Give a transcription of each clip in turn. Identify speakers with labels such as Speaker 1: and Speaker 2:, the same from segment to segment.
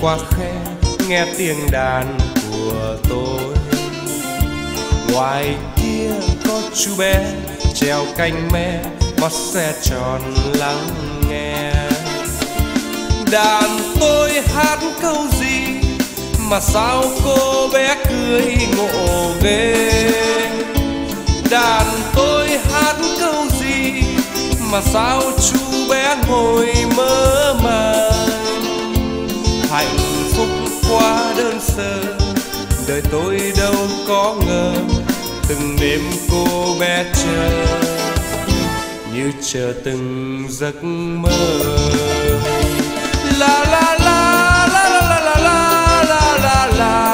Speaker 1: qua khe nghe tiếng đàn của tôi. Ngoài kia có chú bé treo cành me, mắt xe tròn lắng nghe. Đàn tôi hát câu gì mà sao cô bé cười ngộ ghê. Đàn tôi hát câu gì mà sao chú bé ngồi mơ màng. Hạnh phúc quá đơn sơ, đời tôi đâu có ngờ, từng đêm cô bé chờ như chờ từng giấc mơ. La la la la la la la la la la.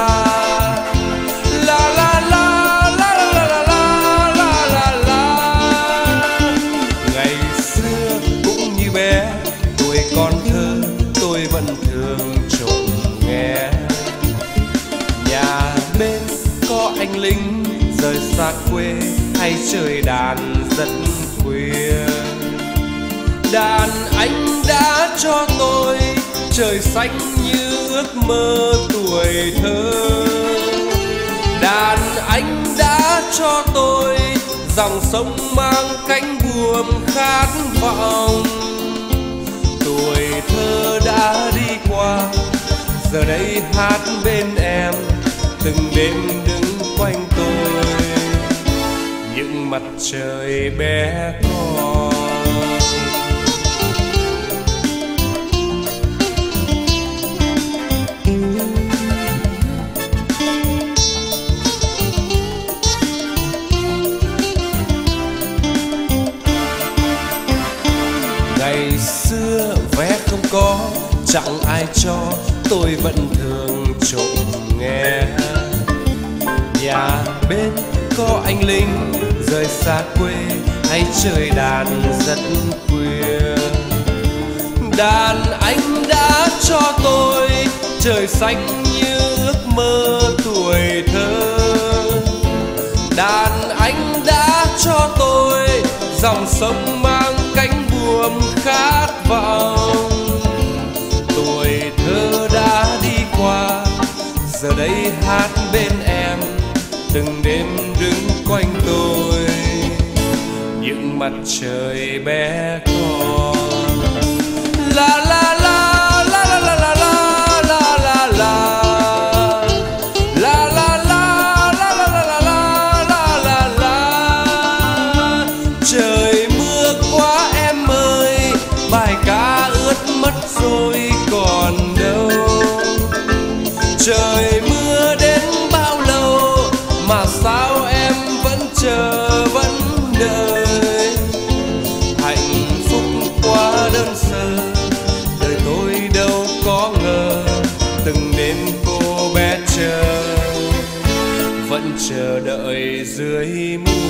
Speaker 1: Còn thơ tôi vẫn thường trộm nghe. Nhà bên có anh lính rời xa quê hay chơi đàn rất khuya. Đàn anh đã cho tôi trời xanh như ước mơ tuổi thơ. Đàn anh đã cho tôi dòng sông mang cánh buồm khát vọng. Tuổi thơ đã đi qua, giờ đây hát bên em, từng đêm đứng quanh tôi những mặt trời bé con. Ngày xưa vé không có, chẳng ai cho, tôi vẫn thường trộm nghe. Nhà bên có anh lính rời xa quê hay chơi đàn rất khuya. Đàn anh đã cho tôi trời xanh như ước mơ tuổi thơ. Đàn anh đã cho tôi dòng sông mang cánh buồm khát vọng. Tuổi thơ đã đi qua, giờ đây hát bên em, từng đêm đứng quanh tôi những mặt trời bé con. La la la la la la la la la la la. La la la la la la la la la la. Trời mưa quá em ơi, bài ca ướt mất rồi còn đâu. Trời mưa đến bao lâu mà sao em vẫn chờ vẫn đợi. Hạnh phúc quá đơn sơ, đời tôi đâu có ngờ, từng đêm cô bé chờ vẫn chờ đợi dưới mưa.